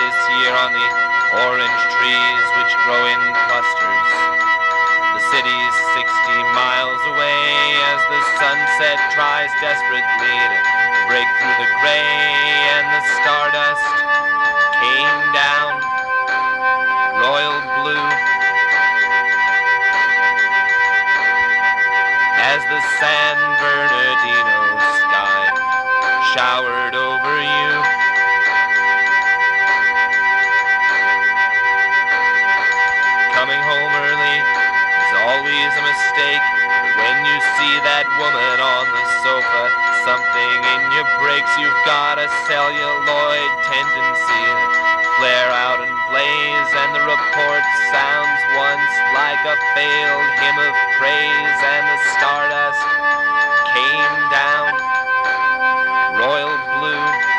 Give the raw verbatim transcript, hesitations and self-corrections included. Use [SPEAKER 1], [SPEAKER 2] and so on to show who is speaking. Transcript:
[SPEAKER 1] this year on the orange trees which grow in clusters. The city's sixty miles away as the sunset tries desperately to break through the gray, and the stardust came down, royal blue, as the San Bernardino sky showered over you. Coming home early is always a mistake, but when you see that woman on the sofa, something in you breaks. You've got a celluloid tendency to flare out and blaze, and the report sounds once like a failed hymn of praise, and the stardust came down, royal blue.